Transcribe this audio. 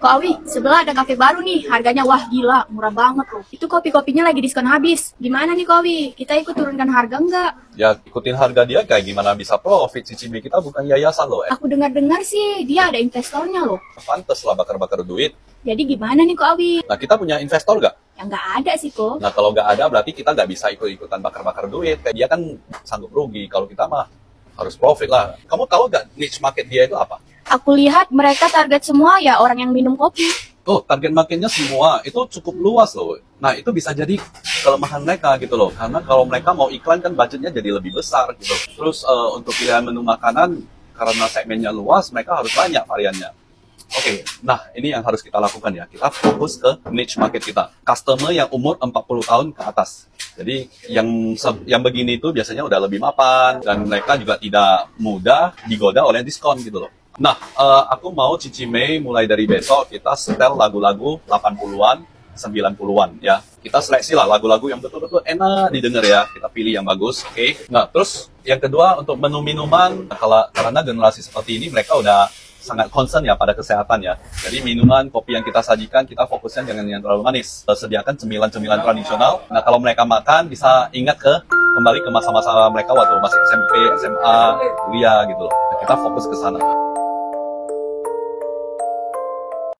Kok Awi, sebelah ada kafe baru nih, harganya wah gila, murah banget loh. Itu kopi-kopinya lagi diskon habis. Gimana nih Kok Awi, kita ikut turunkan harga nggak? Ya ikutin harga dia kayak gimana bisa profit. CCB kita bukan yayasan loh. Aku dengar-dengar sih, dia ada investornya loh. Pantes lah bakar-bakar duit. Jadi gimana nih Kok Awi? Nah kita punya investor nggak? Ya nggak ada sih Kok. Nah kalau nggak ada berarti kita nggak bisa ikut-ikutan bakar-bakar duit. Kayak dia kan sanggup rugi. Kalau kita mah harus profit lah. Kamu tahu nggak niche market dia itu apa? Aku lihat mereka target semua ya orang yang minum kopi. Oh, target marketnya semua itu cukup luas loh. Nah, itu bisa jadi kelemahan mereka gitu loh. Karena kalau mereka mau iklan kan budgetnya jadi lebih besar gitu. Terus untuk pilihan menu makanan, karena segmennya luas, mereka harus banyak variannya. Oke, nah ini yang harus kita lakukan ya. Kita fokus ke niche market kita. Customer yang umur 40 tahun ke atas. Jadi yang begini itu biasanya udah lebih mapan. Dan mereka juga tidak mudah digoda oleh diskon gitu loh. Nah, aku mau Cici Mei mulai dari besok kita setel lagu-lagu 80-an, 90-an ya. Kita seleksi lah lagu-lagu yang betul-betul enak didengar ya. Kita pilih yang bagus, oke. Nah, terus yang kedua untuk menu minuman, karena generasi seperti ini mereka udah sangat concern ya pada kesehatan ya. Jadi minuman, kopi yang kita sajikan, kita fokusnya jangan yang terlalu manis. Sediakan cemilan-cemilan tradisional. Nah, kalau mereka makan bisa ingat kembali ke masa-masa mereka waktu masih SMP, SMA, kuliah gitu loh. Nah, kita fokus ke sana.